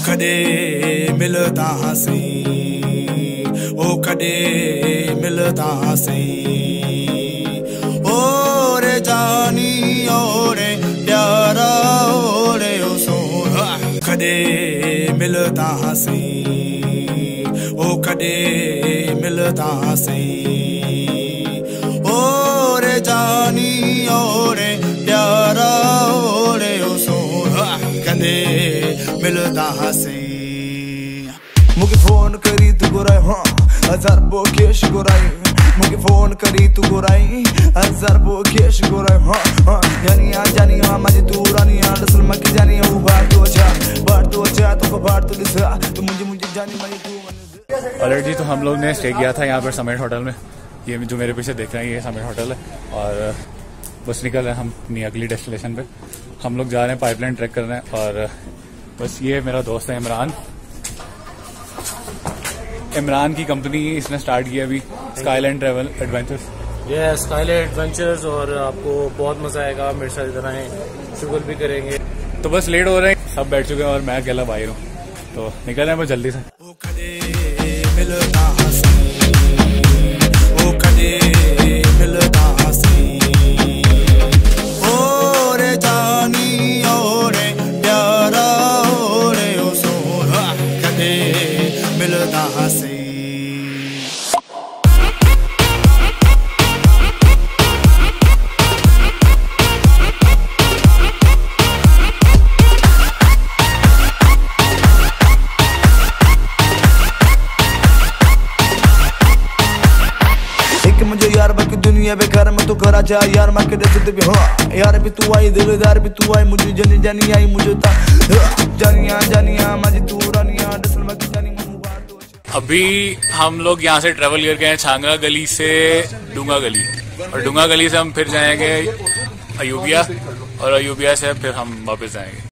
कदे मिलता हसी ओ कदे मिलता हसी ओ रे जानी ओ रे प्यारा ओ रे ओ सोना कदे मिलता हसी ओ कदे मिलता हसी ओ रे जानी ओ रे प्यारा ओ रे ओ सोना कदे मिलता हसी मुझे फोन करी तू गुराई हाँ हजार बोकेश गुराई मुझे फोन करी तू गुराई हजार बोकेश गुराई हाँ हाँ जानी हाँ माझी तू रानी हाँ दसल मकी जानी हाँ बार तो अच्छा तो बार तो लिसा तो मुझे जानी माझी तू ऑलरेडी तो हम लोग ने स्टे किया था यहाँ पर समिट होटल में। ये जो मेरे पीछे देख रहे हैं ये समिट होटल है और बस निकल रहे हैं हम अपनी अगली डेस्टिनेशन पे। हम लोग जा रहे हैं पाइपलाइन ट्रैक कर रहे हैं और बस ये मेरा दोस्त है इमरान की कंपनी इसने स्टार्ट की अभी स्काईलैंड ट्रैवल एडवेंचर्स। ये स्काईलैंड एडवेंचर्स और आपको बहुत मजा आएगा। मेरे साथ इधर आए शुगर भी करेंगे। तो बस लेट हो रहे हैं सब बैठ चुके हैं और मैं अकेला बाहर हूँ तो निकल रहे हैं बस जल्दी से। दुनिया बेकार में तो करा जा यार माँ के देते भी हाँ यार भी तू आई दिलदार भी तू आई मुझे जानी आई मुझे जानिया माझी तू रानिया दसल मकी जानी अभी हम लोग यहाँ से ट्रेवल करके हैं छांगरा गली से डुंगा गली और डुंगा गली से हम फिर जाएंगे अयूबिया और अयूबिया से फिर हम वापस जाएंगे।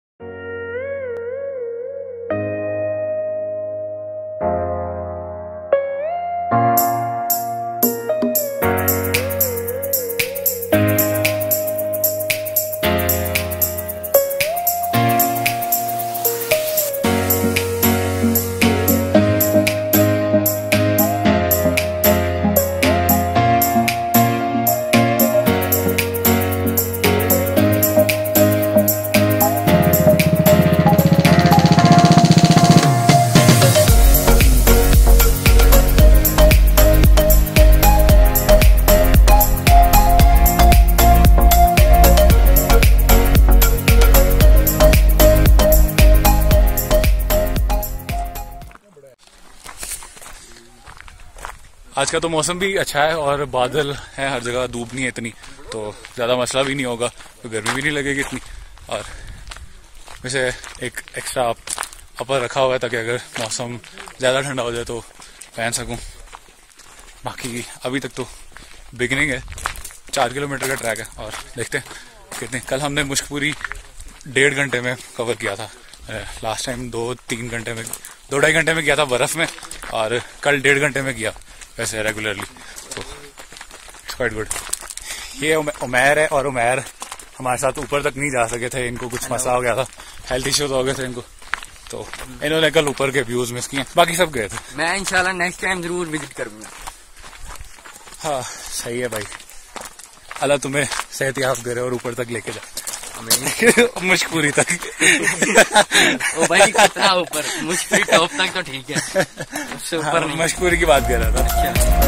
आज का तो मौसम भी अच्छा है और बादल है हर जगह, धूप नहीं है इतनी तो ज़्यादा मसला भी नहीं होगा तो गर्मी भी नहीं लगेगी इतनी। और वैसे एक एक्स्ट्रा अपर रखा हुआ है ताकि अगर मौसम ज़्यादा ठंडा हो जाए तो पहन सकूं। बाकी अभी तक तो बिगिनिंग है, 4 किलोमीटर का ट्रैक है और देखते हैं कितने। कल हमने मुश्कपुरी 1.5 घंटे में कवर किया था, लास्ट टाइम 2-3 घंटे में 2-2.5 घंटे में किया था बर्फ़ में और कल 1.5 घंटे में किया वैसे रेगुलरली तो इट्स क्वाइट गुड। ये उमैर है और उमैर हमारे साथ ऊपर तक नहीं जा सके थे, इनको कुछ मसला हो गया था, हेल्थ इश्यूज हो गए थे इनको तो इन्होंने कल ऊपर के व्यूज मिस किए, बाकी सब गए थे। मैं इंशाल्लाह नेक्स्ट टाइम जरूर विजिट करूंगा। हाँ सही है भाई, अल्लाह तुम्हें सेहत याब करे और ऊपर तक लेके जाए मुश्कपुरी तक। ओ भाई कितना ऊपर, मुश्कपुरी टॉप तक तो ठीक है, उससे ऊपर नहीं। मुश्कपुरी की बात कर रहा था।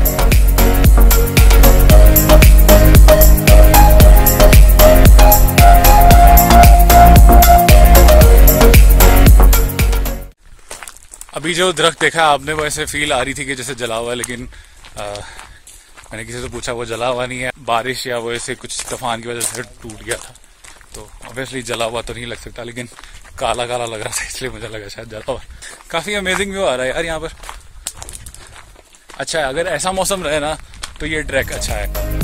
अभी जो दरख्त देखा आपने वो ऐसे फील आ रही थी कि जैसे जला हुआ है, लेकिन मैंने किसी से पूछा वो जला हुआ नहीं है, बारिश या वो ऐसे कुछ तूफान की वजह से टूट गया था तो ऑब्वियसली जला हुआ तो नहीं लग सकता, लेकिन काला काला लग रहा था इसलिए मुझे लगा शायद जला हुआ। काफी अमेजिंग व्यू आ रहा है यार यहाँ पर, अच्छा है। अगर ऐसा मौसम रहे ना तो ये ट्रैक अच्छा है।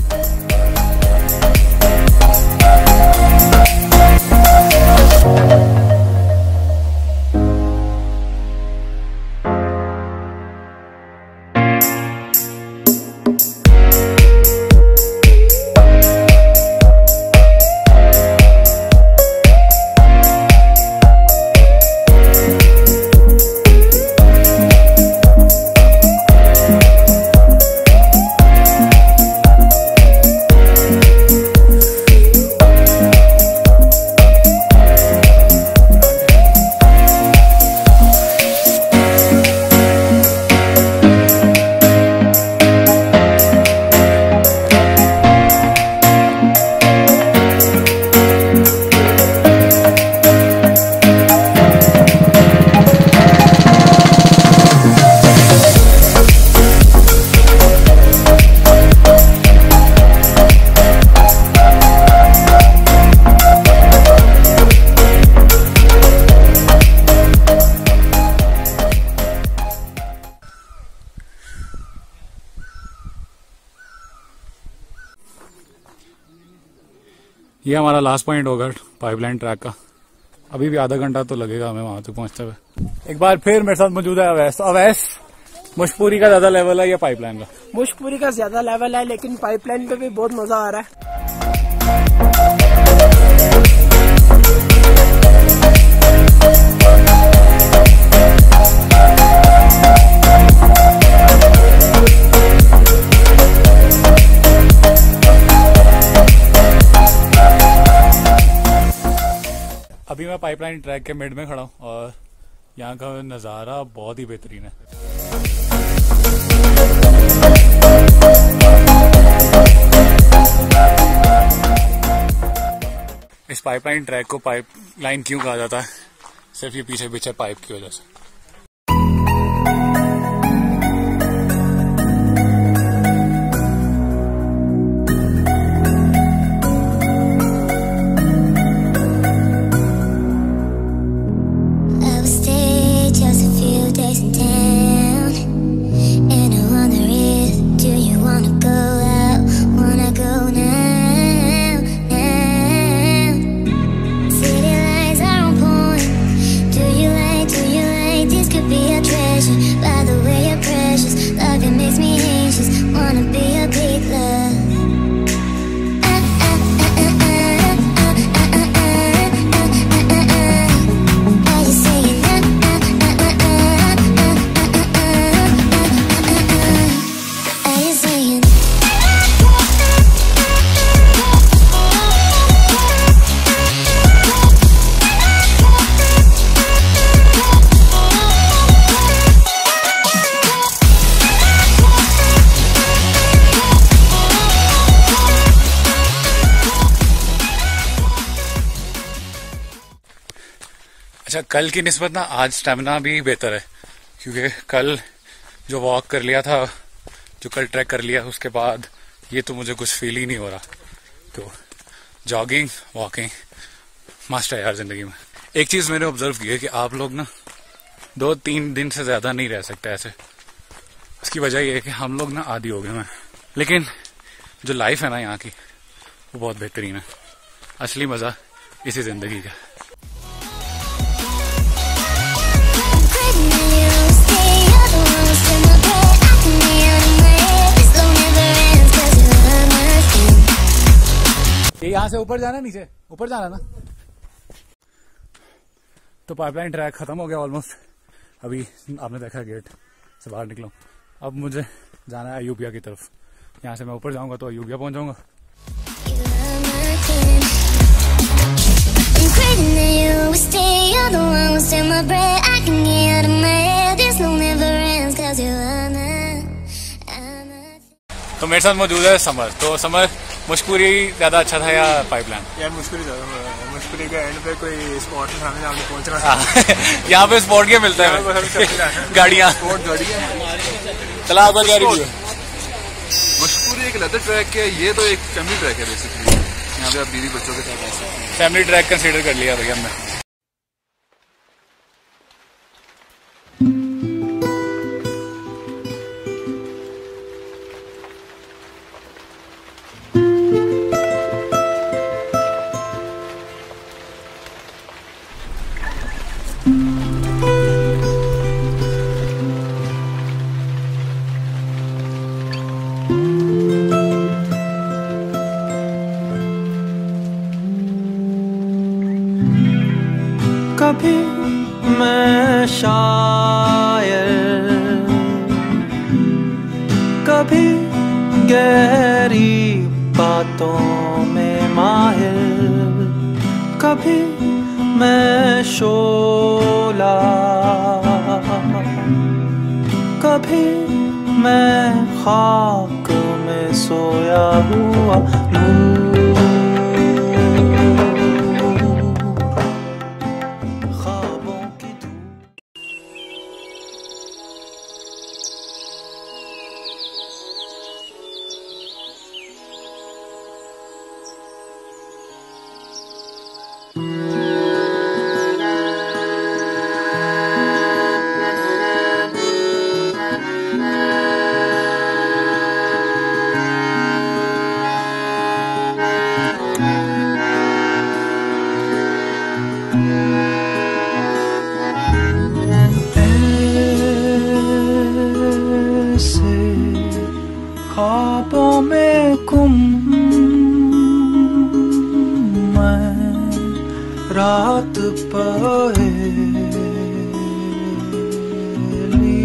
ये हमारा लास्ट पॉइंट होगा पाइपलाइन ट्रैक का। अभी भी आधा घंटा तो लगेगा हमें वहां तक पहुंचते हुए। एक बार फिर मेरे साथ मौजूद है अवैस। तो अवैस, मुशपुरी का ज्यादा लेवल है या पाइपलाइन का? मुशपुरी का ज्यादा लेवल है, लेकिन पाइपलाइन पे भी बहुत मजा आ रहा है। अभी मैं पाइपलाइन ट्रैक के मिड में खड़ा हूँ और यहाँ का नज़ारा बहुत ही बेहतरीन है। इस पाइपलाइन ट्रैक को पाइपलाइन क्यों कहा जाता है? सिर्फ ये पीछे पीछे पाइप की वजह से। अच्छा, कल की निस्बत ना आज स्टेमिना भी बेहतर है, क्योंकि कल जो वॉक कर लिया था, जो कल ट्रैक कर लिया, उसके बाद ये तो मुझे कुछ फील ही नहीं हो रहा। तो जॉगिंग वॉकिंग मस्ट है यार जिंदगी में। एक चीज मैंने ऑब्जर्व की है कि आप लोग ना 2-3 दिन से ज्यादा नहीं रह सकते ऐसे। उसकी वजह ये है कि हम लोग ना आदी हो गए हैं, लेकिन जो लाइफ है ना यहाँ की वो बहुत बेहतरीन है। असली मजा इसी जिंदगी का। ये यहाँ से ऊपर जाना, नीचे ऊपर जाना ना। तो पाइपलाइन ट्रैक खत्म हो गया ऑलमोस्ट। अभी आपने देखा गेट से बाहर निकला। अब मुझे जाना है अयूबिया की तरफ। यहाँ से मैं ऊपर जाऊंगा तो अयूबिया पहुंच जाऊंगा। तो मेरे साथ मौजूद है समर। तो समर, मुशपुरी ज्यादा अच्छा था या पाइपलाइन? यार मुशपुरी ज्यादा। मुशपुरी का एंड पे कोई स्पॉट है सामने, आपने पहुंचना है। यहाँ पे स्पॉट क्या मिलता है? गाड़ियाँ। स्पॉट गाड़ियाँ। चला पर गाड़ी भी। मुशपुरी एक लेदर ट्रैक है, ये तो एक फैमिली ट्रैक है बेसिकली। यहाँ पे आप बीवी बच्चों के साथ आ सकते हैं। फैमिली ट्रैक कंसीडर कर लिया भैया हमने। कभी मैं शायर, कभी गहरी बातों में माहिर, कभी मैं शोला, कभी मैं खाक में सोया हुआ नूर। ख्वाबों में गुम मैं रात पहेली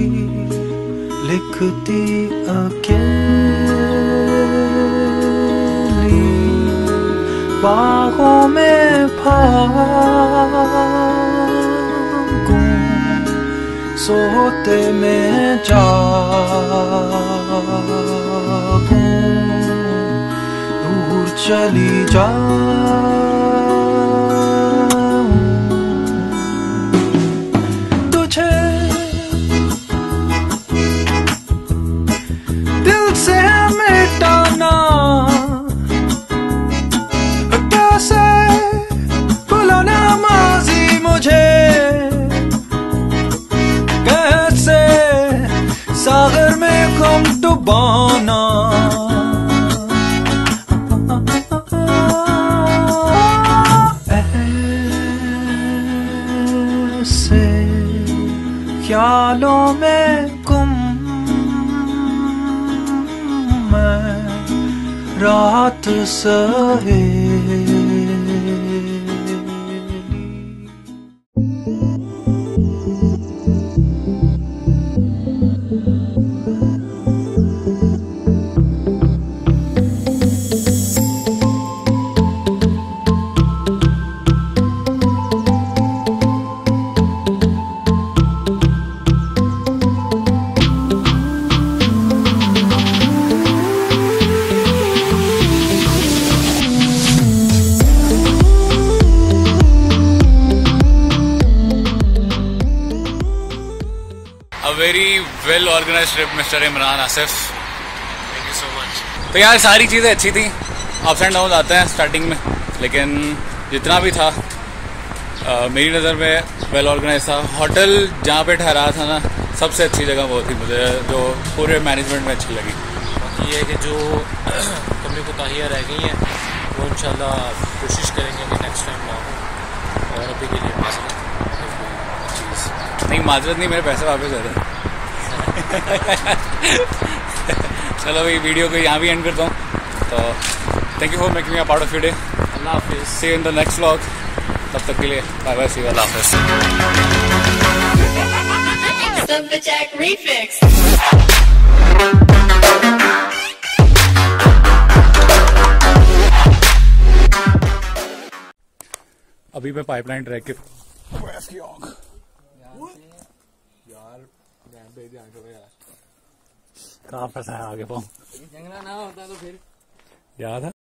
लिखती अकेली बाहों में भागूं सोते में जागूं दूर चली जाऊं तुझे दिल से मिटाना कैसे भुलाना माज़ी मुझे कैसे सागर में गुम डुबाना ऐसे ख्यालों में गुम मैं रात सहेली very well organised trip mister Imran Asif, thank you so much. तो यार सारी चीज़ें अच्छी थी, अप्स एंड डाउन आते हैं स्टार्टिंग में, लेकिन जितना भी था मेरी नज़र में वेल ऑर्गेनाइज था। होटल जहाँ पे ठहरा था ना, सबसे अच्छी जगह वो थी मुझे, जो पूरे मैनेजमेंट में अच्छी लगी। बाकी ये है कि जो कमी कोताहियाँ रह गई हैं वो इंशाल्लाह कोशिश करेंगे कि नेक्स्ट टाइम ना हो, और अभी के लिए माजरत चीज़ नहीं, माजरत नहीं, मेरे पैसे वापस दे दे। चलो भाई, वीडियो को यहाँ भी एंड करता हूँ, तो thank you for making me a part of your day. अल्लाह हाफिज़, see you in the next vlog, तब तक के लिए बाय बाय, सी यू, अल्लाह हाफिज़। अभी मैं पाइपलाइन ट्रैक के कहाँ फंसा है आगे पाऊँ, जंगला ना होता तो फिर याद है।